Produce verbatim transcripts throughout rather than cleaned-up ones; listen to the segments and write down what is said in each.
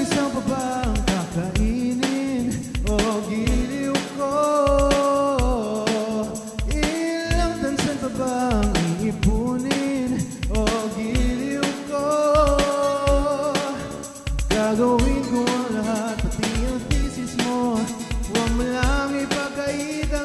isang pa bang kakainin o giliw ko? Ilang tansan pa bang iipunin o giliw ko? Gagawin ko ang lahat, pati ang thesis mo. Huwag mo lang ipagkait ang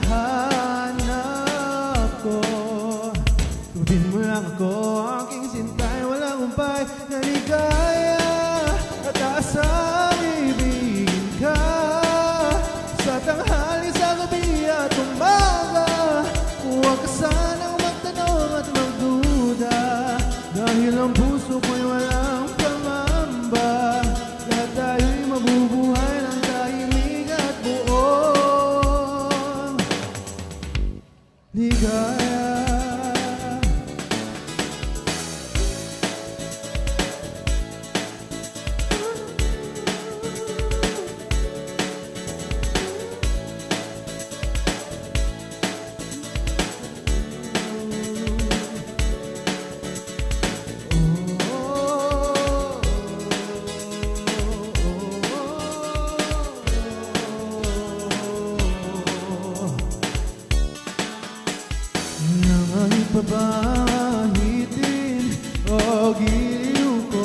hinahanap ko. Tubin mo lang ako, aking sintay, walang umpay na ligaya. At asang ibigin ka sa tanghali, sa gabi at umaga. Huwag ka sanang magtanong at magduda, dahil ang puso ko'y walang pangamba. Lahat tayo'y mabubuhay ng tahimik at buong ligaya. Pabahitin o giliw ko,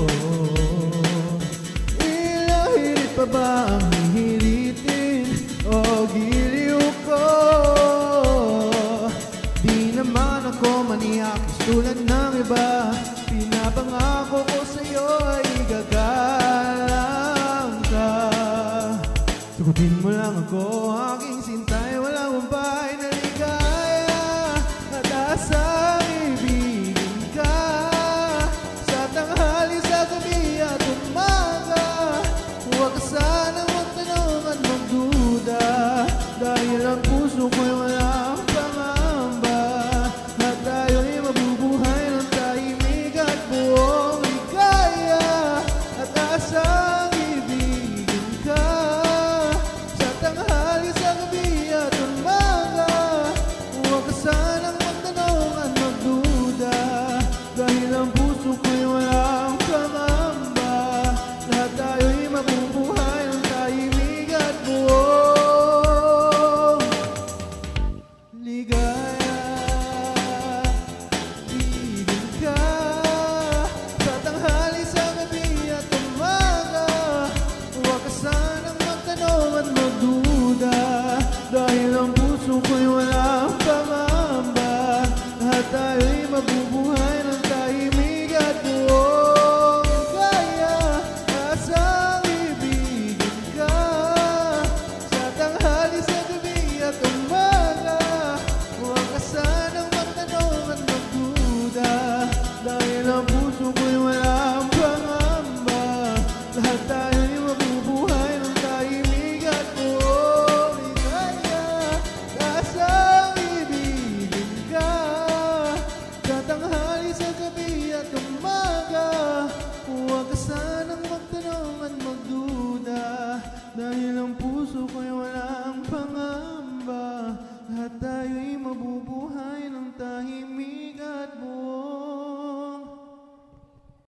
ilahirit pa ba ang hihiritin o giliw ko? Di naman ako maniakis tulad ng iba, pinapangako ko sa'yo ay gagalang ka. Sagutin mo lang ako, aking sintay, walang umpay na ligaya. At asang ibigin ka sa tanghali, sa gabi at umaga. Huwag ka sanang magtanong at magduda, dahil ang puso ko'y walang pangamba. At tayo'y mabubuhay ng tahimik at buong ligaya. At asang ibigin ka sa tanghali, sa gabi at umaga. Huwag ka sanang dahil ang puso ko'y walang pangamba. Lahat tayo'y mabubuhay ng tahimik at buong ligaya. Ibigin ka sa tanghali, sa gabi at umaga. Huwag ka sanang magtanong at magduda, dahil ang puso ko'y walang pangamba. Lahat tayo'y mabubuhay ng tahimik at buong ligaya. Asang ibigin ka sa tanghali, sa gabi at umaga. Huwag ka sanang magtanong at magduda, dahil ang puso ko'y walang pangamba. Lahat tayo'y mabubuhay ng tahimik at buong ligaya. Asang ibigin ka sa tanghali, sa gabi at umaga. Huwag ka sanang magtanong at magduda, dahil ang puso ko'y walang pangamba.